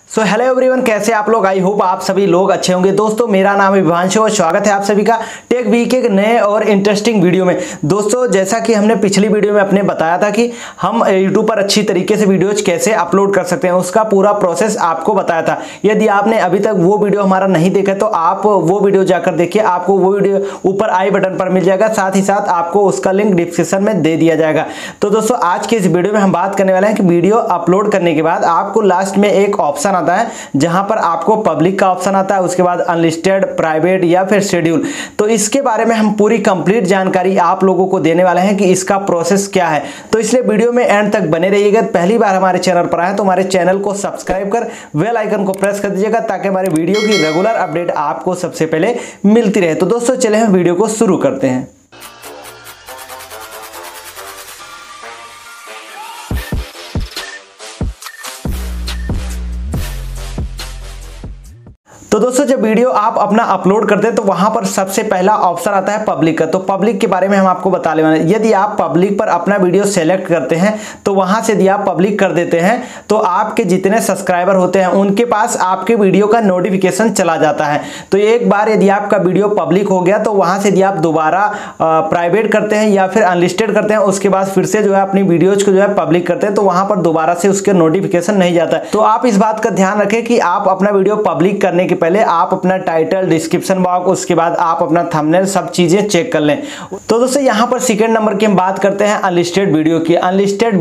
So hello everyone, कैसे आप लोग। आई होप आप सभी लोग अच्छे होंगे। दोस्तों मेरा नाम है विभांशु और स्वागत है आप सभी का टेक वीक के नए और इंटरेस्टिंग वीडियो में। दोस्तों जैसा कि हमने पिछली वीडियो में अपने बताया था कि हम यूट्यूब पर अच्छी तरीके से वीडियोज कैसे अपलोड कर सकते हैं, उसका पूरा प्रोसेस आपको बताया था। यदि आपने अभी तक वो वीडियो हमारा नहीं देखा तो आप वो वीडियो जाकर देखिए, आपको वो वीडियो ऊपर आई बटन पर मिल जाएगा, साथ ही साथ आपको उसका लिंक डिस्क्रिप्शन में दे दिया जाएगा। तो दोस्तों आज के इस वीडियो में हम बात करने वाले हैं कि वीडियो अपलोड करने के बाद आपको लास्ट में एक ऑप्शन आता है जहां पर आपको पब्लिक का ऑप्शन आता है, उसके बाद अनलिस्टेड, प्राइवेट या फिर शेड्यूल। तो इसके बारे में हम पूरी कंप्लीट जानकारी आप लोगों को देने वाले हैं कि इसका प्रोसेस क्या है। तो इसलिए वीडियो में एंड तक बने रहिएगा। पहली बार हमारे चैनल पर आए तो हमारे चैनल को सब्सक्राइब कर बेल आइकन को प्रेस कर दीजिएगा ताकि हमारे वीडियो की रेगुलर अपडेट आपको सबसे पहले मिलती रहे। तो दोस्तों चले हम वीडियो को शुरू करते हैं। तो दोस्तों जब वीडियो आप अपना अपलोड करते हैं तो वहां पर सबसे पहला ऑप्शन आता है पब्लिक का। तो पब्लिक के बारे में हम आपको बताने वाले हैं। यदि आप पब्लिक पर अपना वीडियो सेलेक्ट करते हैं तो वहां से यदि आप पब्लिक कर देते हैं तो आपके जितने सब्सक्राइबर होते हैं उनके पास आपके वीडियो का नोटिफिकेशन चला जाता है। तो एक बार यदि आपका वीडियो पब्लिक हो गया तो वहां से यदि आप दोबारा प्राइवेट करते हैं या फिर अनलिस्टेड करते हैं, उसके बाद फिर से जो है अपनी वीडियोज को जो है पब्लिक करते हैं तो वहां पर दोबारा से उसके नोटिफिकेशन नहीं जाता है। तो आप इस बात का ध्यान रखें कि आप अपना वीडियो पब्लिक करने के पहले आप अपना टाइटल, डिस्क्रिप्शन बॉक्स, उसके बाद आप अपना थंबनेल सब चीजें चेक कर लें। तो दोस्तों यहां पर सेकंड नंबर की हम बात करते हैं अनलिस्टेड वीडियो की। अनलिस्टेड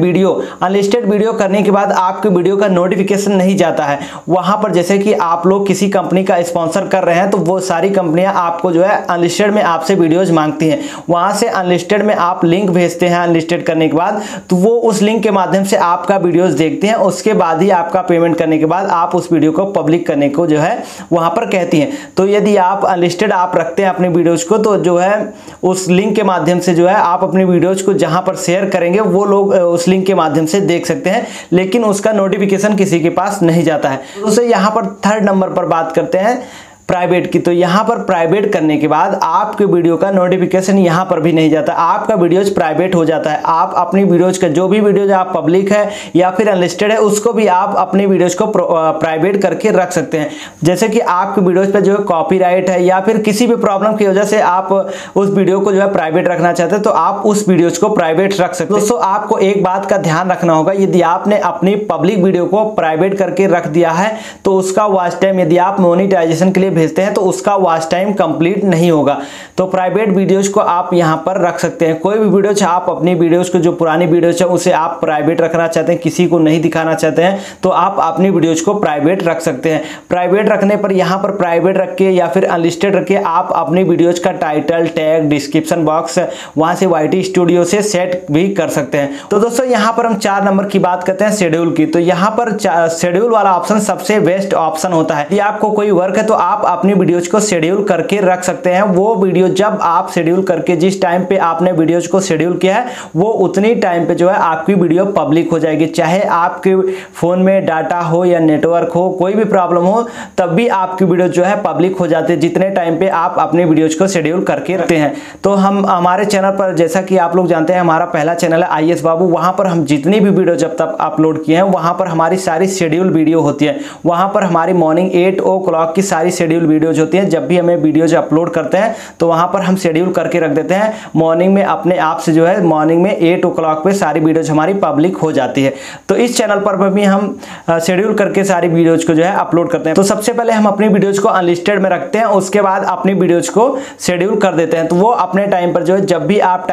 वीडियो करने के बाद आपके वीडियो का नोटिफिकेशन नहीं जाता है। वहां पर जैसे कि आप लोग किसी कंपनी का स्पॉन्सर कर रहे हैं तो वो सारी कंपनियां आपको जो है अनलिस्टेड में आपसे वीडियोज मांगती हैं। वहां से अनलिस्टेड में आप लिंक भेजते हैं अनलिस्टेड करने के बाद, तो वो उस लिंक के माध्यम से आपका वीडियोज देखते हैं। उसके बाद ही आपका पेमेंट करने के बाद आप उस वीडियो को पब्लिक करने को जो है वहां पर कहती हैं। तो यदि आप अनलिस्टेड आप रखते हैं अपने वीडियोज को तो जो है उस लिंक के माध्यम से जो है आप अपने वीडियोज को जहां पर शेयर करेंगे वो लोग उस लिंक के माध्यम से देख सकते हैं, लेकिन उसका नोटिफिकेशन किसी के पास नहीं जाता है। तो यहां पर थर्ड नंबर पर बात करते हैं प्राइवेट की। तो यहां पर प्राइवेट करने के बाद आपके वीडियो का नोटिफिकेशन यहां पर भी नहीं जाता, आपका वीडियोज प्राइवेट हो जाता है। आप अपनी वीडियोज का जो भी वीडियोज आप पब्लिक है या फिर अनलिस्टेड है उसको भी आप अपनी वीडियोज को प्राइवेट करके रख सकते हैं। जैसे कि आपके वीडियोज पर जो है कॉपीराइट है या फिर किसी भी प्रॉब्लम की वजह से आप उस वीडियो को जो है प्राइवेट रखना चाहते हैं तो आप उस वीडियोज को प्राइवेट रख सकते हैं। दोस्तों आपको एक बात का ध्यान रखना होगा, यदि आपने अपनी पब्लिक वीडियो को प्राइवेट करके रख दिया है तो उसका वॉच टाइम यदि आप मोनेटाइजेशन के लिए भेजते हैं तो उसका वॉच टाइम कंप्लीट नहीं होगा। तो प्राइवेट वीडियोज को आप यहां पर रख सकते हैं। कोई भी वीडियोज आप अपनी वीडियोज को जो पुरानी वीडियोज है उसे आप प्राइवेट रखना चाहते हैं, किसी को नहीं दिखाना चाहते हैं तो आप अपनी वीडियोज को प्राइवेट रख सकते हैं। प्राइवेट रखने पर यहां पर प्राइवेट रख के या फिर अनलिस्टेड रख के आप अपनी वीडियोज का टाइटल, टैग, डिस्क्रिप्शन बॉक्स वहां से YT स्टूडियो से सेट भी कर सकते हैं। तो दोस्तों यहां पर हम 4 नंबर की बात करते हैं शेड्यूल की। तो यहां पर शेड्यूल वाला ऑप्शन सबसे बेस्ट ऑप्शन होता है। यदि आपको कोई वर्क है तो आप अपनी वीडियोज को शेड्यूल करके रख सकते हैं। वो वीडियो जब आप शेड्यूल करके जिस टाइम पे आपने वीडियोज को शेड्यूल किया है वो उतनी टाइम पे जो है आपकी वीडियो पब्लिक हो जाएगी। चाहे आपके फोन में डाटा हो या नेटवर्क हो, कोई भी प्रॉब्लम हो, तब भी आपकी वीडियो जो है पब्लिक हो जाती है जितने टाइम पे आप अपने वीडियोज को शेड्यूल करके रखते हैं। तो हम हमारे चैनल पर जैसा कि आप लोग जानते हैं हमारा पहला चैनल है IS बाबू, वहां पर हम जितनी भी वीडियो जब तक अपलोड किए हैं वहां पर हमारी सारी शेड्यूल वीडियो होती है। वहां पर हमारी मॉर्निंग 8 o'clock की सारी शेड्यूल वीडियोज होती है। जब भी हमें वीडियोज अपलोड करते हैं तो वहां पर हम शेड्यूल करके रख देते हैं। मॉर्निंग में अपने आप से जो है मॉर्निंग में 8 o'clock पे सारी वीडियोज हमारी पब्लिक हो जाती है। तो इस चैनल पर भी हम शेड्यूल करके सारी वीडियोज को जो है अपलोड करते हैं। तो सबसे पहले हम अपनी वीडियोज को अनलिस्टेड में रखते हैं, उसके बाद अपनी वीडियोज को शेड्यूल कर देते हैं। तो वो अपने टाइम पर जो है जब भी आप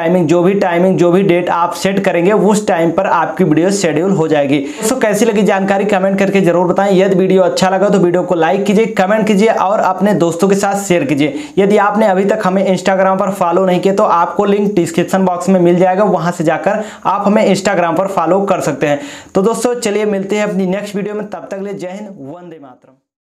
जो भी डेट आप सेट करेंगे उस टाइम पर आपकी वीडियो शेड्यूल हो जाएगी। तो कैसी लगी जानकारी कमेंट करके जरूर बताएं। यदि वीडियो अच्छा लगा तो वीडियो को लाइक कीजिए, कमेंट कीजिए और अपने दोस्तों के साथ शेयर कीजिए। यदि आपने अभी तक हमें इंस्टाग्राम पर फॉलो नहीं किया तो आपको लिंक डिस्क्रिप्शन बॉक्स में मिल जाएगा, वहां से जाकर आप हमें इंस्टाग्राम पर फॉलो कर सकते हैं। तो दोस्तों चलिए मिलते हैं अपनी नेक्स्ट वीडियो में, तब तक के लिए जय हिंद, वंदे मातरम।